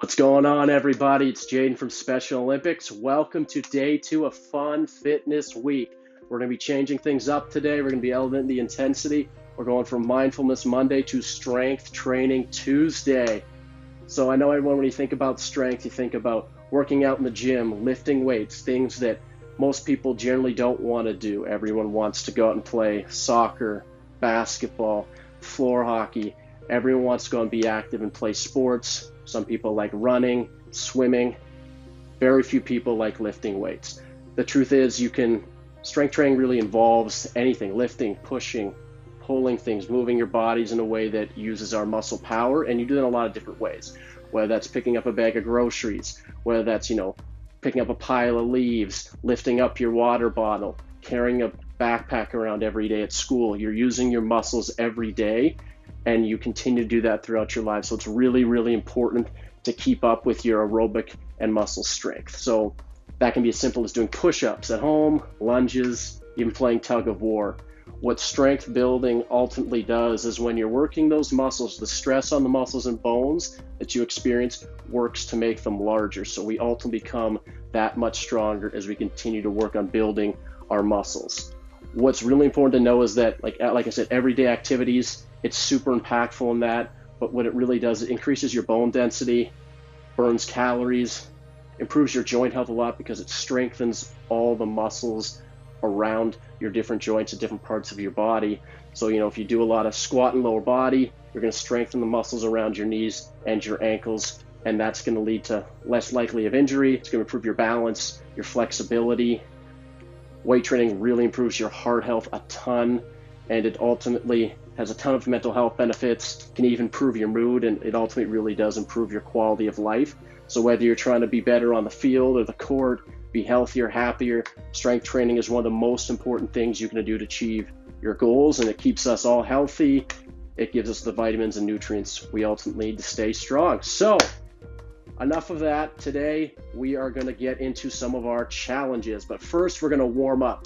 What's going on, everybody? It's Jaden from Special Olympics. Welcome to day 2 of Fun Fitness Week. We're going to be changing things up today. We're going to be elevating the intensity. We're going from Mindfulness Monday to Strength Training Tuesday. So I know everyone, when you think about strength, you think about working out in the gym, lifting weights, things that most people generally don't want to do. Everyone wants to go out and play soccer, basketball, floor hockey. Everyone wants to go and be active and play sports. Some people like running, swimming. Very few people like lifting weights. The truth is, strength training really involves anything: lifting, pushing, pulling things, moving your bodies in a way that uses our muscle power, and you do that in a lot of different ways. Whether that's picking up a bag of groceries, whether that's, picking up a pile of leaves, lifting up your water bottle, carrying a backpack around every day at school. You're using your muscles every day, and you continue to do that throughout your life. So it's really, really important to keep up with your aerobic and muscle strength. So that can be as simple as doing push-ups at home, lunges, even playing tug of war. What strength building ultimately does is, when you're working those muscles, the stress on the muscles and bones that you experience works to make them larger. So we ultimately become that much stronger as we continue to work on building our muscles. What's really important to know is that, like I said, everyday activities, it's super impactful in that, but what it really does, it increases your bone density, burns calories, improves your joint health a lot because it strengthens all the muscles around your different joints and different parts of your body. So, if you do a lot of squat and lower body, you're going to strengthen the muscles around your knees and your ankles, and that's going to lead to less likely of injury. It's going to improve your balance, your flexibility. Weight training really improves your heart health a ton, and it ultimately has a ton of mental health benefits, can even improve your mood, and it ultimately really does improve your quality of life. So whether you're trying to be better on the field or the court, be healthier, happier, strength training is one of the most important things you can do to achieve your goals, and it keeps us all healthy. It gives us the vitamins and nutrients we ultimately need to stay strong. So enough of that. Today we are going to get into some of our challenges, but first we're going to warm up.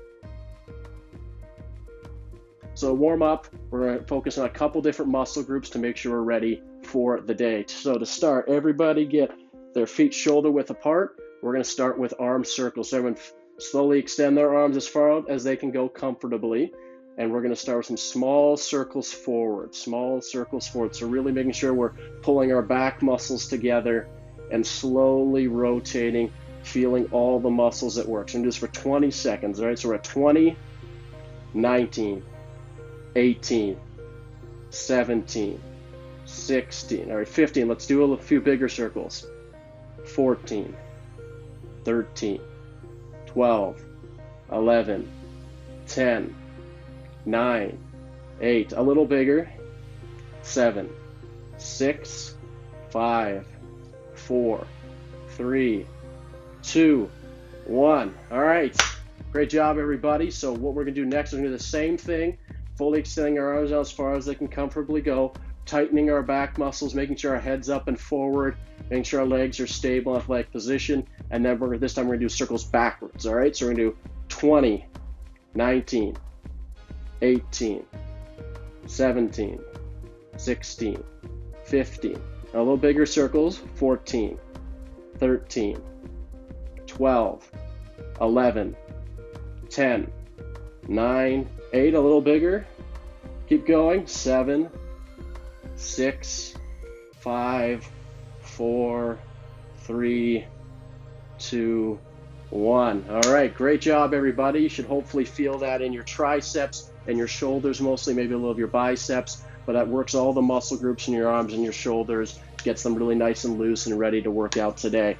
So warm up, we're going to focus on a couple different muscle groups to make sure we're ready for the day. So to start, everybody get their feet shoulder width apart. We're going to start with arm circles. So everyone slowly extend their arms as far out as they can go comfortably. And we're going to start with some small circles forward, So really making sure we're pulling our back muscles together and slowly rotating, feeling all the muscles at work. So I'm going to do this for 20 seconds, all right? So we're at 20, 19, 18, 17, 16, all right, 15. Let's do a few bigger circles. 14, 13, 12, 11, 10, 9, 8, a little bigger, 7, 6, 5, 4, 3, 2, 1. All right, great job, everybody. So what we're going to do next is we're going to do the same thing, fully extending our arms out as far as they can comfortably go, tightening our back muscles, making sure our head's up and forward, making sure our legs are stable in athletic position, and then this time we're going to do circles backwards, all right? So we're going to do 20, 19, 18, 17, 16, 15. A little bigger circles, 14, 13, 12, 11, 10, 9, 8, a little bigger. Keep going, 7, 6, 5, 4, 3, 2, 1. All right, great job, everybody. You should hopefully feel that in your triceps and your shoulders, mostly maybe a little of your biceps, but that works all the muscle groups in your arms and your shoulders, gets them really nice and loose and ready to work out today.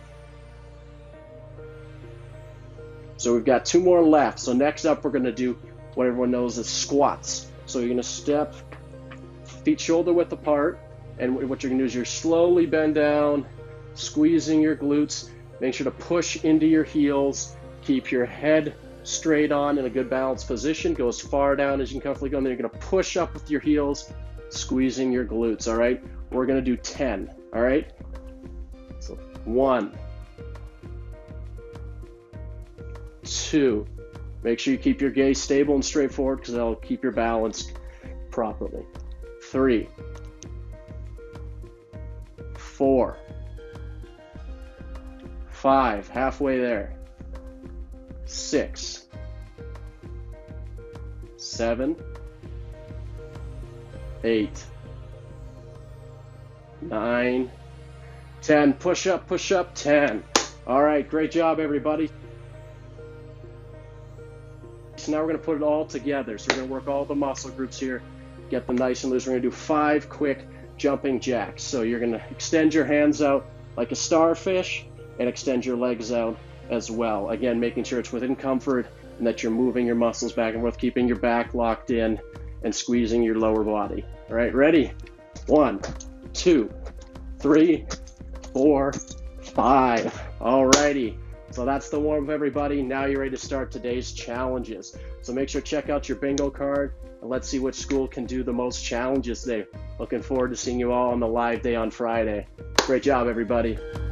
So we've got 2 more left. So next up, we're going to do what everyone knows as squats. So you're going to step feet shoulder width apart, and what you're going to do is you're slowly bend down, squeezing your glutes. Make sure to push into your heels. Keep your head straight on in a good balanced position. Go as far down as you can comfortably go, and then you're going to push up with your heels, squeezing your glutes, all right? We're going to do 10, all right? So 1, 2. Make sure you keep your gaze stable and straightforward because that'll keep your balance properly. 3, 4, 5, halfway there. 6, 7, 8, 9, 10. Push up, 10. All right, great job, everybody. So now we're going to put it all together. So we're going to work all the muscle groups here, get them nice and loose. We're going to do 5 quick jumping jacks. So you're going to extend your hands out like a starfish and extend your legs out as well. Again, making sure it's within comfort and that you're moving your muscles back and forth, keeping your back locked in and squeezing your lower body. All right, ready? 1, 2, 3, 4, 5. All righty. So that's the warm-up, everybody. Now you're ready to start today's challenges. So make sure to check out your bingo card and let's see which school can do the most challenges today. Looking forward to seeing you all on the live day on Friday. Great job, everybody.